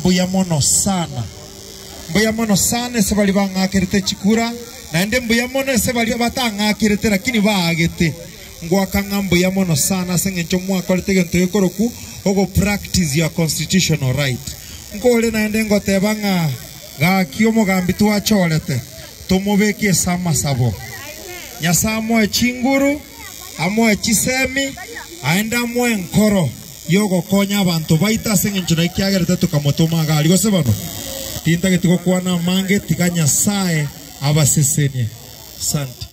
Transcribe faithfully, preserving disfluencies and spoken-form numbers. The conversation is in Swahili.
mbuya mono sana mbuya mono sana ese bali bangakirite chikura na ende mbuya mono ese bali batangakirite lakini baagete ngwakanga mbuya mono sana sengencho mwaka litege ntoyekoroku ogo practice your constitutional right ngole na ende ngotebanga ga kiomo gambi tuachorete tumubeke sama sabo nyasamo chinguru amo chisemi aenda mwe nkoro yogo konya abantu baita sengencho na ikiagerete tukamotoma gali gose bano tinta getiko kwana mange tikanya sae abasesenie. Asante.